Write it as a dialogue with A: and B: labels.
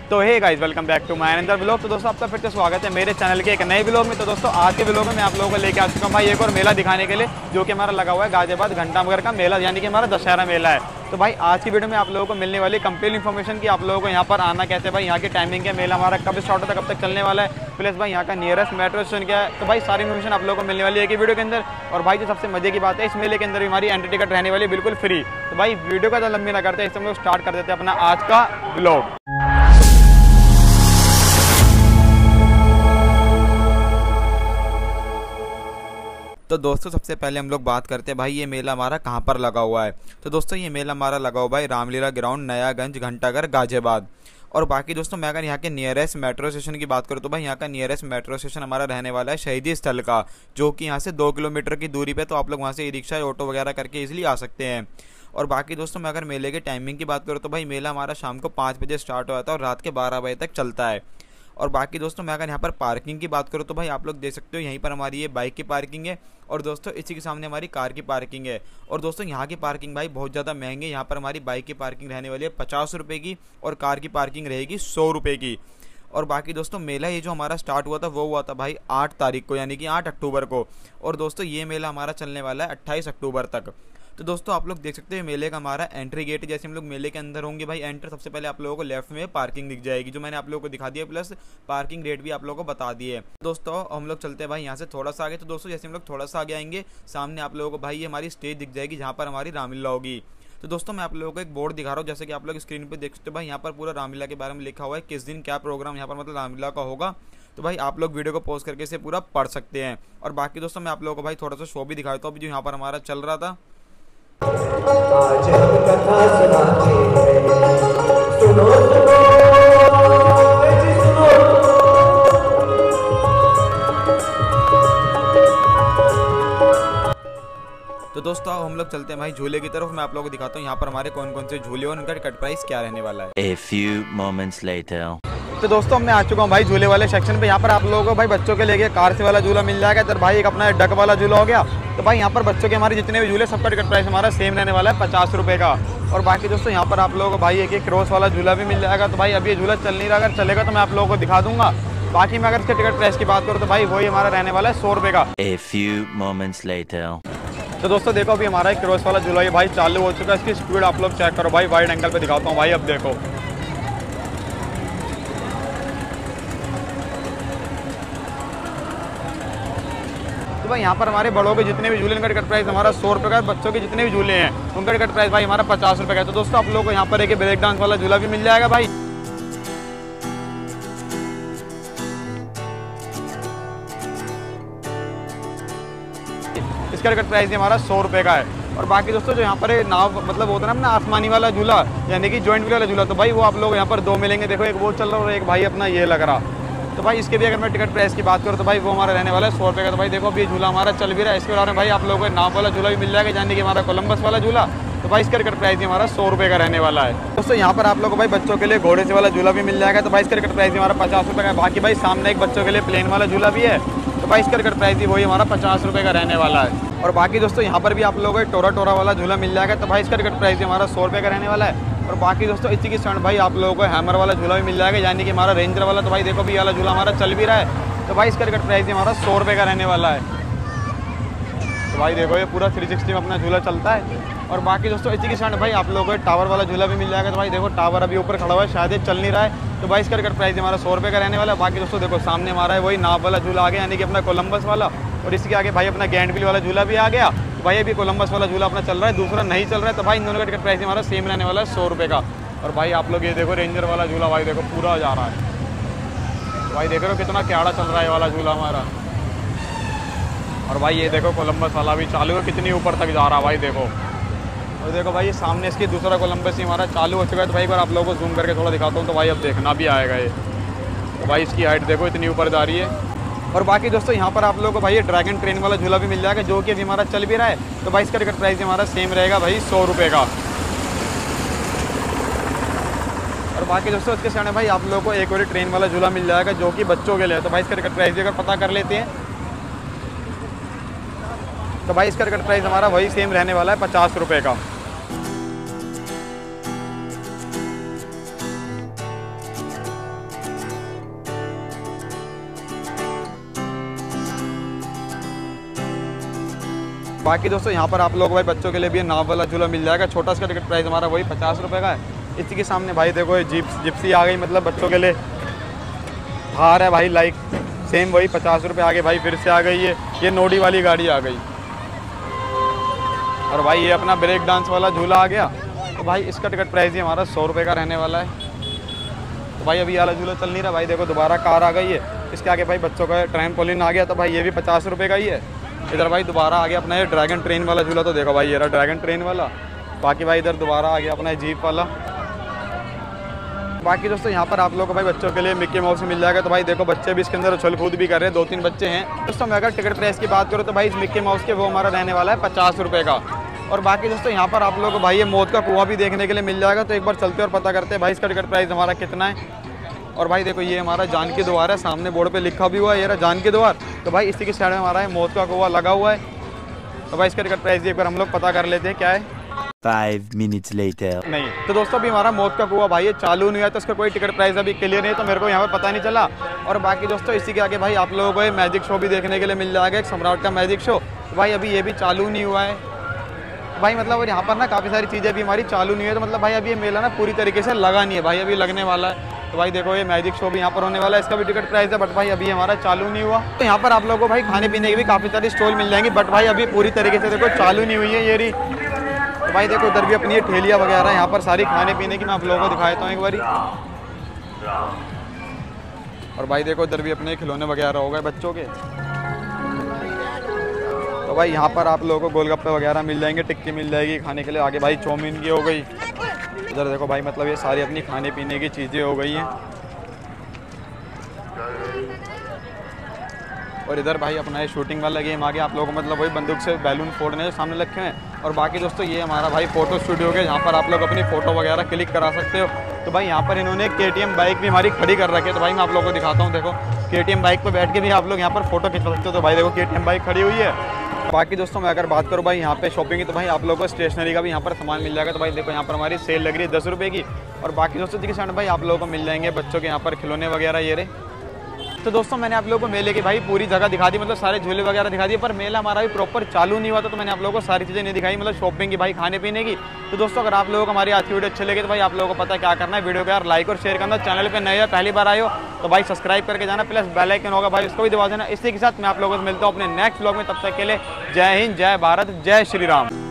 A: तो hey guys, welcome back to my another vlog. तो दोस्तों आपका फिर से स्वागत है मेरे चैनल के एक नए व्लॉग में। तो दोस्तों आज के व्लॉग में मैं आप लोगों को लेके आ चुका हूँ भाई एक और मेला दिखाने के लिए, जो कि हमारा लगा हुआ है गाजियाबाद घंटानगर का मेला, यानी कि हमारा दशहरा मेला है। तो भाई आज की वीडियो में आप लोगों को मिलने वाली कंप्लीट इन्फॉर्मेशन की आप लोगों को यहाँ पर आना कैसे, भाई यहाँ की टाइमिंग है, मेला हमारा कब स्टार्ट होता है, कब तक चलने वाला है, प्लस भाई यहाँ का नियरेस्ट मेट्रो स्टेशन क्या है। तो भाई सारी इन्फॉर्मेशन आप लोगों को मिलने वाली है कि वीडियो के अंदर। और भाई जो सबसे मजे की बात है, इस मेले के अंदर भी हमारी एंट्री टिकट रहने वाली है बिल्कुल फ्री। तो भाई वीडियो का लंबी ना करते, इस समय स्टार्ट कर देते हैं अपना आज का व्लॉग। तो दोस्तों सबसे पहले हम लोग बात करते हैं भाई ये मेला हमारा कहाँ पर लगा हुआ है। तो दोस्तों ये मेला हमारा लगा हुआ है रामलीला ग्राउंड, नयागंज, घंटाघर, गाजियाबाद। और बाकी दोस्तों मैं अगर यहाँ के नियरेस्ट मेट्रो स्टेशन की बात करूँ तो भाई यहाँ का नियरेस्ट मेट्रो स्टेशन हमारा रहने वाला है शहीदी स्थल का, जो कि यहाँ से 2 किलोमीटर की दूरी पे। तो आप लोग वहाँ से ई रिक्शा, ऑटो वगैरह करके इजीली आ सकते हैं। और बाकी दोस्तों मैं अगर मेले के टाइमिंग की बात करूँ तो भाई मेला हमारा शाम को 5 बजे स्टार्ट होता है और रात के 12 बजे तक चलता है। और बाकी दोस्तों मैं अगर यहाँ पर पार्किंग की बात करूँ तो भाई आप लोग देख सकते हो यहीं पर हमारी ये बाइक की पार्किंग है, और दोस्तों इसी के सामने हमारी कार की पार्किंग है। और दोस्तों यहाँ की पार्किंग भाई बहुत ज़्यादा महंगी है। यहाँ पर हमारी बाइक की पार्किंग रहने वाली है 50 रुपये की, और कार की पार्किंग रहेगी 100 रुपये की। और बाकी दोस्तों मेला ये जो हमारा स्टार्ट हुआ था वो हुआ था भाई 8 तारीख को, यानी कि 8 अक्टूबर को। और दोस्तों ये मेला हमारा चलने वाला है 28 अक्टूबर तक। तो दोस्तों आप लोग देख सकते हैं मेले का हमारा एंट्री गेट, जैसे हम लोग मेले के अंदर होंगे भाई एंटर, सबसे पहले आप लोगों को लेफ्ट में पार्किंग दिख जाएगी, जो मैंने आप लोगों को दिखा दिया, प्लस पार्किंग रेट भी आप लोगों को बता दिए। दोस्तों हम लोग चलते हैं भाई यहाँ से थोड़ा सा आगे। तो दोस्तों जैसे हम लोग थोड़ा सा आगे आएंगे, सामने आप लोगों को भाई ये हमारी स्टेज दिख जाएगी जहाँ पर हमारी रामलीला होगी। तो दोस्तों मैं आप लोगों को एक बोर्ड दिखा रहा हूँ, जैसे कि आप लोग स्क्रीन पे देख सकते हो भाई यहाँ पर पूरा रामलीला के बारे में लिखा हुआ है, किस दिन क्या प्रोग्राम यहाँ पर मतलब रामलीला का होगा। तो भाई आप लोग वीडियो को पॉज करके इसे पूरा पढ़ सकते हैं। और बाकी दोस्तों मैं आप लोगों को भाई थोड़ा सा शो भी दिखा देता हूँ, अभी जो यहाँ पर हमारा चल रहा था।
B: आज हम कथा सुनाते हैं, सुनो सुनो जी सुनो।
A: तो दोस्तों हम लोग चलते हैं भाई झूले की तरफ। मैं आप लोगों को दिखाता हूँ यहाँ पर हमारे कौन कौन से झूले और उनका टिकट प्राइस क्या रहने वाला है।
C: A few moments later.
A: तो दोस्तों मैं आ चुका हूँ भाई झूले वाले सेक्शन पे। यहाँ पर आप लोगों को भाई बच्चों के लिए कार से वाला झूला मिल जाएगा, तो भाई एक अपना डक वाला झूला हो गया। तो भाई यहाँ पर बच्चों के हमारे जितने भी झूले सबका टिकट प्राइस हमारा सेम रहने वाला है 50 रुपये का। और बाकी दोस्तों यहाँ पर आप लोगों को भाई एक क्रॉस वाला झूला भी मिल जाएगा। तो भाई अभी ये झूला चल नहीं रहा, अगर चलेगा तो मैं आप लोगों को दिखा दूंगा। बाकी मैं अगर इसके टिकट प्राइस की बात करूँ तो भाई वही हमारा रहने वाला है 100 रुपये का।
C: A few moments later.
A: तो दोस्तों देखो अभी हमारा एक क्रॉस वाला झूला ये भाई चालू हो चुका है। इसकी स्पीड आप लोग चेक करो भाई, वाइड एंगल पे दिखाता हूँ भाई। अब देखो तो भाई यहाँ पर हमारे बड़ों के जितने भी झूले उनका टिकट प्राइस हमारा 100 रुपये का, बच्चों के जितने भी झूले हैं उनका टिकट प्राइस भाई हमारा 50 रुपये का। तो दोस्तों आप लोगों को यहाँ पर एक ब्रेक डांस वाला झूला भी मिल जाएगा भाई। इसका टिकट प्राइस हमारा 100 रुपये का है। और बाकी दोस्तों जो यहाँ पर नाव मतलब होता है ना अपना आसमानी वाला झूला, यानी कि जॉइंट व्हील वाला झूला, तो भाई वो आप लोग यहाँ पर 2 मिलेंगे। देखो एक वो चल रहा है और एक भाई अपना ये लग रहा। तो भाई इसके भी अगर मैं टिकट प्राइस की बात करूँ तो भाई वो हमारा रहने वाला है 100 रुपये का। तो भाई देखो अभी झूला हमारा चल भी रहा है। इसके अलावा भाई आप लोगों को नाव वाला झूला भी मिल जाएगा, यानी कि हमारा कोलंबस वाला झूला। तो भाई इसका टिकट प्राइस हमारा 100 रुपये का रहने वाला है। दोस्तों यहाँ पर आप लोगों को भाई बच्चों के लिए घोड़े से वाला झूला भी मिल जाएगा। तो भाई इसका टिकट प्राइस हमारा 50 रुपये का है। बाकी भाई सामने एक बच्चों के लिए प्लेन वाला झूला भी है। तो भाई इसका टिकट प्राइस वही हमारा 50 रुपये का रहने वाला है। और बाकी दोस्तों यहाँ पर भी आप लोगों को टोरा वाला झूला मिल जाएगा। तो भाई इसका टिकट प्राइस हमारा 100 रुपये का रहने वाला है। और बाकी दोस्तों इसी की स्टैंड भाई आप लोगों को हैमर वाला झूला भी मिल जाएगा, यानी कि हमारा रेंजर वाला। तो भाई देखो भी वाला झूला हमारा चल भी रहा है। तो भाई इसका टिकट प्राइस हमारा 100 रुपये का रहने वाला है। तो भाई देखो ये पूरा 360 में अपना झूला चलता है। और बाकी दोस्तों इसी की स्टैंड भाई आप लोगों को टावर वाला झूला भी मिल जाएगा। तो भाई देखो टावर अभी ऊपर खड़ा हुआ है, शायद ये चल नहीं रहा है। तो भाई इसका टिकट प्राइस हमारा 100 रुपये का रहने वाला है। बाकी दोस्तों देखो सामने हमारा है वही नाव वाला झूला आ गया, यानी कि अपना कोलंबस वाला। और इसके आगे भाई अपना गैंड व्हील वाला झूला भी आ गया। तो भाई अभी कोलंबस वाला झूला अपना चल रहा है, दूसरा नहीं चल रहा है। तो भाई इन दोनों का टिकट प्राइस हमारा सेम रहने वाला है 100 रुपये का। और भाई आप लोग ये देखो रेंजर वाला झूला भाई देखो पूरा जा रहा है। तो भाई देख रहे हो कितना क्याड़ा चल रहा है वाला झूला हमारा। और भाई ये देखो कोलंबस वाला भी चालू है, कितनी ऊपर तक जा रहा है भाई देखो। और देखो भाई ये सामने इसकी दूसरा कोलंबस ही हमारा चालू हो चुका है। तो भाई एक बार आप लोगों को जूम करके थोड़ा दिखाता हूँ, तो भाई अब देखना भी आएगा ये। तो भाई इसकी हाइट देखो इतनी ऊपर जा रही है। और बाकी दोस्तों यहाँ पर आप लोगों को भाई ये ड्रैगन ट्रेन वाला झूला भी मिल जाएगा, जो कि अभी हमारा चल भी रहा है। तो भाई इसका टिकट प्राइस हमारा सेम रहेगा भाई 100 रुपये का। और बाकी दोस्तों इसके सामने भाई आप लोगों को एक और ट्रेन वाला झूला मिल जाएगा, जो कि बच्चों के लिए है। तो भाई इसका टिकट प्राइस अगर पता कर लेते हैं तो भाई इसका टिकट प्राइस हमारा वही सेम रहने वाला है 50 रुपये का। बाकी दोस्तों यहाँ पर आप लोग भाई बच्चों के लिए भी नाव वाला झूला मिल जाएगा। छोटा सा टिकट प्राइस हमारा वही 50 रुपये का है। इसी के सामने भाई देखो ये जिप्सी आ गई, मतलब बच्चों के लिए थार है भाई, लाइक सेम वही 50 रुपये आगे भाई फिर से आ गई है। ये नोडी वाली गाड़ी आ गई। और भाई ये अपना ब्रेक डांस वाला झूला आ गया। तो भाई इसका टिकट प्राइस ही हमारा 100 रुपये का रहने वाला है। तो भाई अभी वाला झूला चल नहीं रहा भाई, देखो दोबारा कार आ गई है। इसके आगे भाई बच्चों का ट्रैम्पोलिन आ गया, तो भाई ये भी 50 रुपये का ही है। इधर भाई दोबारा आ गया अपना ये ड्रैगन ट्रेन वाला झूला, तो देखो भाई ये रहा ड्रैगन ट्रेन वाला। बाकी भाई इधर दोबारा आ गया अपना जीप वाला। बाकी दोस्तों यहाँ पर आप लोगों को भाई बच्चों के लिए मिक्की माउस मिल जाएगा। तो भाई देखो बच्चे भी इसके अंदर उछल कूद भी कर रहे हैं, 2-3 बच्चे हैं। दोस्तों मैं अगर टिकट प्राइस की बात करूँ तो भाई इस मिक्की माउस के वो हमारा रहने वाला है 50 रुपये का। और बाकी दोस्तों यहाँ पर आप लोगों को भाई ये मौत का कुआं भी देखने के लिए मिल जाएगा। तो एक बार चलते और पता करते हैं भाई इसका टिकट प्राइस हमारा कितना है। और भाई देखो ये हमारा जानकी द्वार है, सामने बोर्ड पे लिखा भी हुआ है ये रहा जानकी द्वार। तो भाई इसी के साइड में हमारा है मौत का कुआं लगा हुआ है। तो भाई इसका टिकट प्राइस एक बार हम लोग पता कर लेते हैं क्या है।
C: 5 minutes later.
A: नहीं तो दोस्तों अभी हमारा मौत का कुआं भाई ये चालू नहीं हुआ, तो इसका कोई टिकट प्राइस अभी क्लियर नहीं है, तो मेरे को यहाँ पर पता नहीं चला। और बाकी दोस्तों इसी के आगे भाई आप लोगों को ये मैजिक शो भी देखने के लिए मिल जाएगा, एक सम्राट का मैजिक शो। तो भाई अभी ये भी चालू नहीं हुआ है भाई, मतलब और यहाँ पर ना काफ़ी सारी चीज़ें भी हमारी चालू नहीं है। तो मतलब भाई अभी ये मेला ना पूरी तरीके से लगा नहीं है भाई, अभी लगने वाला है। तो भाई देखो ये मैजिक शो भी यहाँ पर होने वाला है, इसका भी टिकट प्राइस है, बट भाई अभी हमारा चालू नहीं हुआ। तो यहाँ पर आप लोगों को भाई खाने पीने की भी काफ़ी सारी स्टॉल मिल जाएंगी, बट भाई अभी पूरी तरीके से देखो चालू नहीं हुई है ये रही। तो भाई देखो उधर भी अपनी ये ठेलियाँ वगैरह यहाँ पर सारी खाने पीने की मैं आप लोगों को दिखाता हूँ एक बारी। और भाई देखो उधर भी अपने खिलौने वगैरह हो गए बच्चों के। तो भाई यहाँ पर आप लोगों को गोलगप्पे वगैरह मिल जाएंगे, टिक्की मिल जाएगी खाने के लिए। आगे भाई चाउमीन की हो गई। इधर देखो भाई मतलब ये सारी अपनी खाने पीने की चीज़ें हो गई हैं। और इधर भाई अपना ये शूटिंग वाला गेम आ गया, आप लोगों को मतलब वही बंदूक से बैलून फोड़ने जो सामने रखे हैं। और बाकी दोस्तों ये हमारा भाई फ़ोटो स्टूडियो है, जहाँ पर आप लोग अपनी फ़ोटो वगैरह क्लिक करा सकते हो। तो भाई यहाँ पर इन्होंने KTM बाइक भी हमारी खड़ी कर रखी है। तो भाई मैं आप लोगों को दिखाता हूँ, देखो KTM बाइक पर बैठ के भी आप लोग यहाँ पर फोटो खिंचवा सकते हो। तो भाई देखो KTM बाइक खड़ी हुई है। बाकी दोस्तों मैं अगर बात करूँ भाई यहाँ पे शॉपिंग की, तो भाई आप लोगों को स्टेशनरी का भी यहाँ पर सामान मिल जाएगा। तो भाई देखो यहाँ पर हमारी सेल लग रही है 10 रुपये की। और बाकी दोस्तों के साथ भाई आप लोगों को मिल जाएंगे बच्चों के यहाँ पर खिलौने वगैरह ये रहे। तो दोस्तों मैंने आप लोगों को मेले की भाई पूरी जगह दिखा दी, मतलब सारे झूले वगैरह दिखा दिए, पर मेला हमारा भी प्रॉपर चालू नहीं हुआ था। तो मैंने आप लोगों को सारी चीज़ें नहीं दिखाई, मतलब शॉपिंग की भाई खाने पीने की। तो दोस्तों अगर आप लोगों को हमारी आज की वीडियो अच्छी लगी तो भाई आप लोगों को पता है क्या करना है, वीडियो को यार लाइक और शेयर करना। चैनल पे नए या पहली बार आए हो तो भाई सब्सक्राइब करके जाना, प्लस बेल आइकन होगा भाई उसको भी दबा देना। इसी के साथ मैं आप लोगों से मिलता हूँ अपने नेक्स्ट व्लॉग में, तब तक के लिए जय हिंद, जय भारत, जय श्री राम।